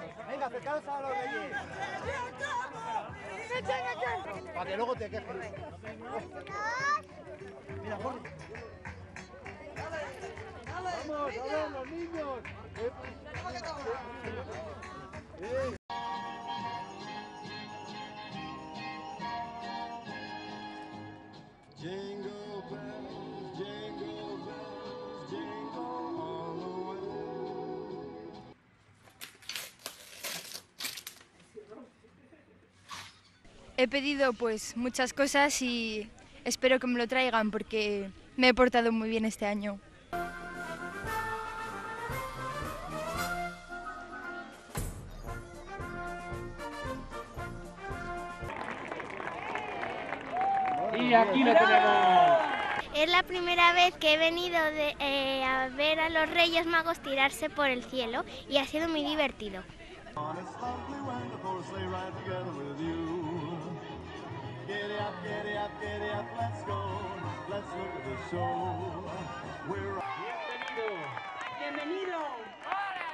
Venga, acercaros a los reyes. Para que luego te quejes. Mira, Jorge. Vamos, a ver, los niños. Jingle bells, jingle bells, jingle all the way. He pedido pues muchas cosas y espero que me lo traigan porque me he portado muy bien este año. Y aquí lo tenemos. Es la primera vez que he venido a ver a los Reyes Magos tirarse por el cielo y ha sido muy divertido. Bienvenido. Bienvenido.